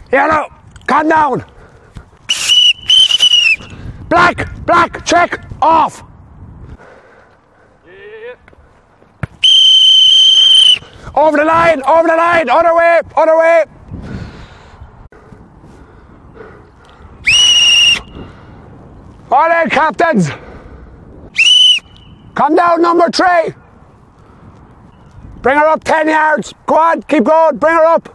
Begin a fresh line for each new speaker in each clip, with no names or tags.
Yellow. Calm down. Black. Check. Off. Over the line. Other way. All right, captains. Come down, number 3. Bring her up 10 yards. Go on, keep going. Bring her up.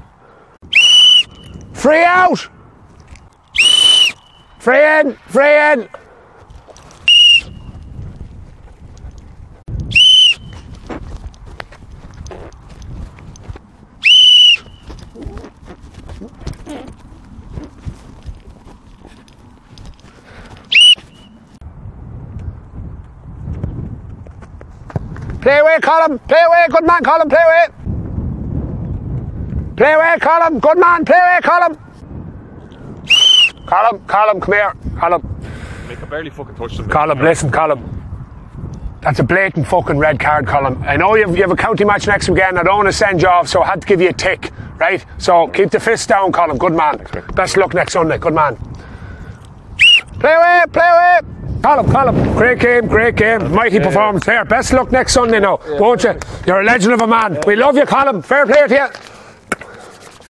Free out. Free in. Play away, Colin. Play away, good man, Colin. Play away. Play away, Colin. Good man. Play away, Colin. Colin, come here. Colin.
Mate, I barely fucking touched him.
Colin, listen, Colin. That's a blatant fucking red card, Colin. I know you have a county match next weekend. I don't want to send you off, so I had to give you a tick, right? So keep the fist down, Colin. Good man. Best of luck next Sunday. Good man. Play away. Colin, great game, mighty performance there. Best of luck next Sunday now, won't you? You're a legend of a man. We love you, Colin. Fair play to you.